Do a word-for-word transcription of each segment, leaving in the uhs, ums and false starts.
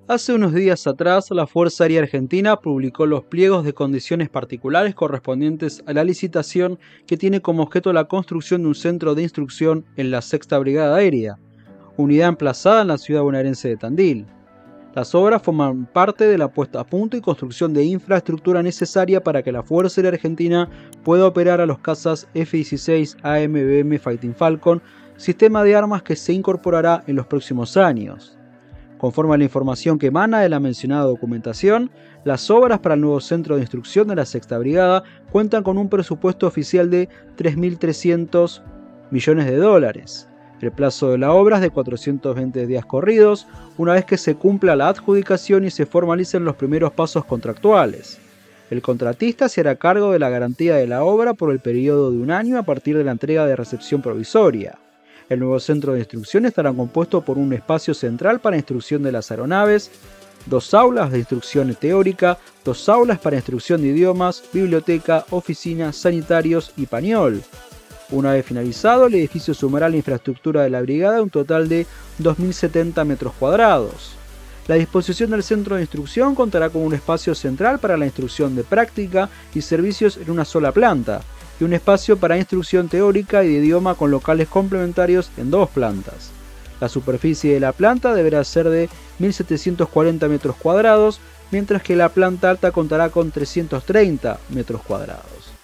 Hace unos días atrás, la Fuerza Aérea Argentina publicó los pliegos de condiciones particulares correspondientes a la licitación que tiene como objeto la construcción de un centro de instrucción en la Sexta Brigada Aérea, unidad emplazada en la ciudad bonaerense de Tandil. Las obras forman parte de la puesta a punto y construcción de infraestructura necesaria para que la Fuerza Aérea Argentina pueda operar a los cazas F dieciséis A M B M Fighting Falcon, sistema de armas que se incorporará en los próximos años. Conforme a la información que emana de la mencionada documentación, las obras para el nuevo centro de instrucción de la Sexta Brigada cuentan con un presupuesto oficial de tres mil trescientos millones de dólares. El plazo de la obra es de cuatrocientos veinte días corridos, una vez que se cumpla la adjudicación y se formalicen los primeros pasos contractuales. El contratista se hará cargo de la garantía de la obra por el periodo de un año a partir de la entrega de recepción provisoria. El nuevo centro de instrucción estará compuesto por un espacio central para instrucción de las aeronaves, dos aulas de instrucción teórica, dos aulas para instrucción de idiomas, biblioteca, oficinas, sanitarios y pañol. Una vez finalizado, el edificio sumará a la infraestructura de la brigada un total de dos mil setenta metros cuadrados. La disposición del centro de instrucción contará con un espacio central para la instrucción de práctica y servicios en una sola planta, y un espacio para instrucción teórica y de idioma con locales complementarios en dos plantas. La superficie de la planta deberá ser de mil setecientos cuarenta metros cuadrados, mientras que la planta alta contará con trescientos treinta metros cuadrados.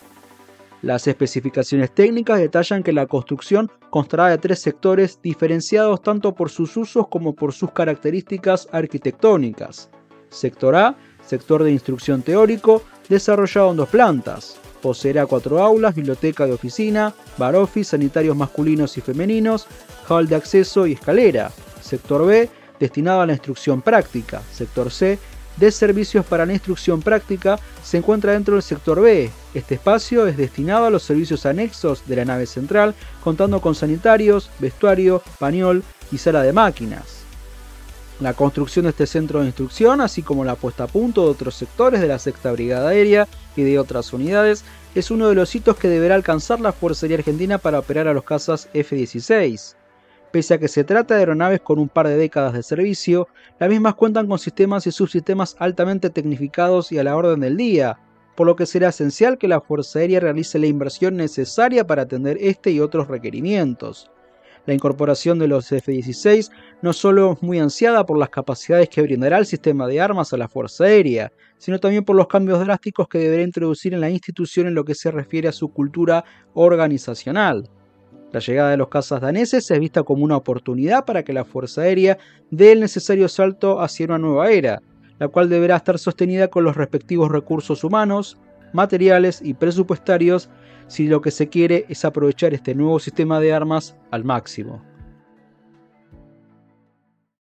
Las especificaciones técnicas detallan que la construcción constará de tres sectores diferenciados tanto por sus usos como por sus características arquitectónicas. Sector A, sector de instrucción teórico, desarrollado en dos plantas. Poseerá cuatro aulas, biblioteca de oficina, bar office, sanitarios masculinos y femeninos, hall de acceso y escalera. Sector B, destinado a la instrucción práctica. Sector C, de servicios para la instrucción práctica, se encuentra dentro del sector B. Este espacio es destinado a los servicios anexos de la nave central, contando con sanitarios, vestuario, pañol y sala de máquinas. La construcción de este centro de instrucción, así como la puesta a punto de otros sectores de la Sexta Brigada Aérea y de otras unidades, es uno de los hitos que deberá alcanzar la Fuerza Aérea Argentina para operar a los cazas F dieciséis. Pese a que se trata de aeronaves con un par de décadas de servicio, las mismas cuentan con sistemas y subsistemas altamente tecnificados y a la orden del día, por lo que será esencial que la Fuerza Aérea realice la inversión necesaria para atender este y otros requerimientos. La incorporación de los F dieciséis no solo es muy ansiada por las capacidades que brindará el sistema de armas a la Fuerza Aérea, sino también por los cambios drásticos que deberá introducir en la institución en lo que se refiere a su cultura organizacional. La llegada de los cazas daneses es vista como una oportunidad para que la Fuerza Aérea dé el necesario salto hacia una nueva era, la cual deberá estar sostenida con los respectivos recursos humanos, materiales y presupuestarios si lo que se quiere es aprovechar este nuevo sistema de armas al máximo.